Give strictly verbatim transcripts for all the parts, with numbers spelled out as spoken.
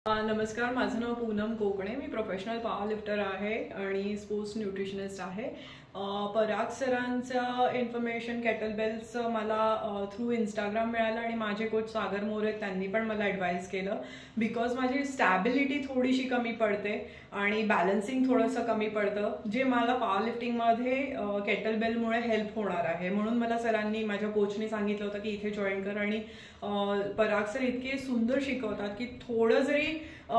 नमस्कार, माझं नाव पूनम कोकणे. मी प्रोफेशनल पॉवर लिफ्टर आहे आणि स्पोर्ट्स न्यूट्रिशनिस्ट आहे. पराग सरांचं इन्फॉर्मेशन केटलबेल्सचं मला थ्रू इंस्टाग्राम मिळालं आणि माझे कोच सागर मोरे त्यांनी पण मला ॲडवाईस केलं. बिकॉज माझी स्टॅबिलिटी थोडीशी कमी पडते आणि बॅलन्सिंग थोडंसं कमी पडतं, जे मला पॉवर लिफ्टिंगमध्ये केटलबेलमुळे हेल्प होणार आहे. म्हणून मला सरांनी, माझ्या कोचनी सांगितलं होतं की इथे जॉईन कर. आणि पराग सर इतके सुंदर शिकवतात की थोडं जरी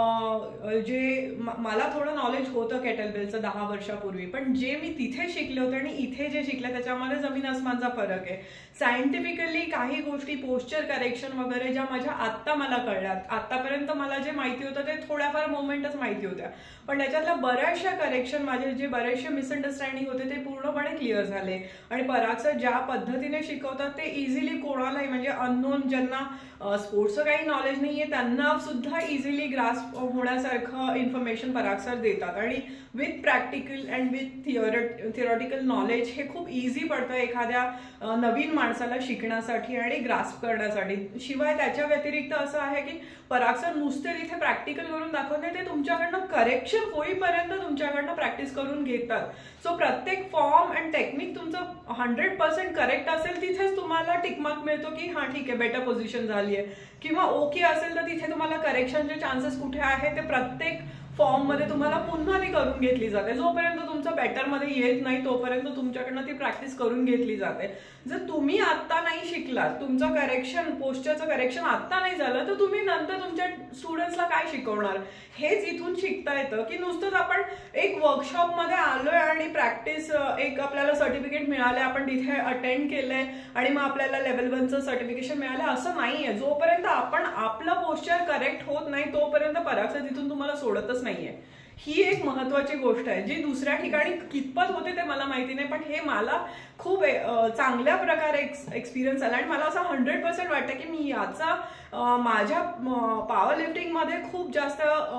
जे मला थोडं नॉलेज होतं केटलबेलचं दहा वर्षापूर्वी, पण जे मी तिथे शिकले होते आणि इथे जे शिकले त्याच्यामध्ये जमीन आसमानचा फरक आहे. सायंटिफिकली काही गोष्टी, पोस्चर करेक्शन वगैरे ज्या माझ्या आत्ता मला कळल्यात, आतापर्यंत मला जे माहिती होतं ते थोड्याफार मोमेंटच माहिती होत्या, पण त्याच्यातल्या बऱ्याचशा करेक्शन, माझे जे बरेचसे मिसअंडरस्टँडिंग होते ते पूर्णपणे क्लिअर झाले. आणि पराग सर ज्या पद्धतीने शिकवतात ते इझिली कोणालाही, म्हणजे अननोन ज्यांना स्पोर्ट्सचं काही नॉलेज नाहीये त्यांना सुद्धा इझिली ग्रास्प होण्यासारखं इन्फॉर्मेशन पराग सर देतात. आणि with practical and with theoretical knowledge हे खूप इझी पडतं एखाद्या नवीन माणसाला शिकण्यासाठी आणि ग्रास्प करण्यासाठी. शिवाय त्याच्या व्यतिरिक्त असं आहे की पराग सर नुसते तिथे प्रॅक्टिकल करून दाखवत नाही, ते तुमच्याकडनं करेक्शन होईपर्यंत तुमच्याकडनं प्रॅक्टिस करून घेतात. सो प्रत्येक फॉर्म अँड टेक्निक तुमचं हंड्रेड पर्सेंट करेक्ट असेल तिथेच तुम्हाला टिकमार्क मिळतो की हा ठीक आहे, बेटर पोझिशन झाली आहे. किंवा ओके असेल तर तिथे तुम्हाला करेक्शनचे चान्सेस कुठे आहे ते प्रत्येक फॉर्म मध्ये तुम्हाला पुन्हा ती करून घेतली जाते. जोपर्यंत तुमचं बॅटर मध्ये येत नाही तोपर्यंत तुमच्याकडनं ती प्रॅक्टिस करून घेतली जाते. जर तुम्ही आत्ता नाही शिकलात, तुमचं करेक्शन, पोस्चरचं करेक्शन आत्ता नाही झालं, तर तुम्ही नंतर तुमच्या स्टुडंट्सला काय शिकवणार? हेच इथून शिकता येतं की नुसतंच आपण एक वर्कशॉप मध्ये आलोय आणि प्रॅक्टिस, एक आपल्याला सर्टिफिकेट मिळाले, आपण तिथे अटेंड केलंय आणि मग आपल्याला लेवल वनचं सर्टिफिकेशन मिळालं, असं नाहीये. जोपर्यंत आपण आपलं पोस्चर करेक्ट होत नाही तोपर्यंत पराग सर तिथून तुम्हाला सोडतच नाहीये. ही एक महत्वाची गोष्ट आहे जी दुसऱ्या ठिकाणी कितपत होते ते मला माहिती नाही, पण हे मला खूप चांगल्या प्रकारे एक्सपिरियन्स आला. आणि मला असं हंड्रेड पर्सेंट वाटतं की मी याचा माझ्या पॉवर लिफ्टिंग मध्ये खूप जास्त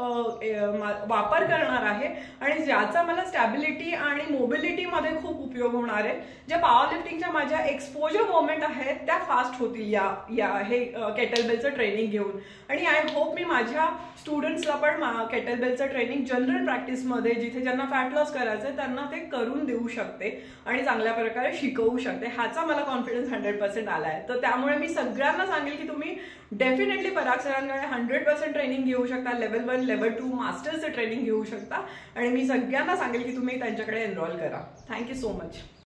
वापर करणार आहे आणि ज्याचा मला स्टॅबिलिटी आणि मोबिलिटी मध्ये खूप उपयोग होणार आहे. ज्या पॉवर लिफ्टिंगच्या माझ्या एक्सपोजर मोमेंट आहेत त्या फास्ट होतील या या हे केटलबेलचं ट्रेनिंग घेऊन. आणि आय होप मी माझ्या स्टुडंट्सला पण केटलबेलचं ट्रेनिंग जनरल प्रॅक्टिसमध्ये, जिथे ज्यांना फॅट लॉस करायचं आहे त्यांना ते करून देऊ शकते आणि चांगल्या प्रकारे शिकवू शकते. ह्याचा मला कॉन्फिडन्स हंड्रेड पर्सेंट आला आहे. तर त्यामुळे मी सगळ्यांना सांगेल की तुम्ही डेफिनेटली पराग सरांकडे हंड्रेड पर्सेंट ट्रेनिंग घेऊ शकता. लेवल वन, लेवल टू, मास्टर्सचं ट्रेनिंग घेऊ शकता. आणि मी सगळ्यांना सांगेल की तुम्ही त्यांच्याकडे एनरोल करा. Thank you so much.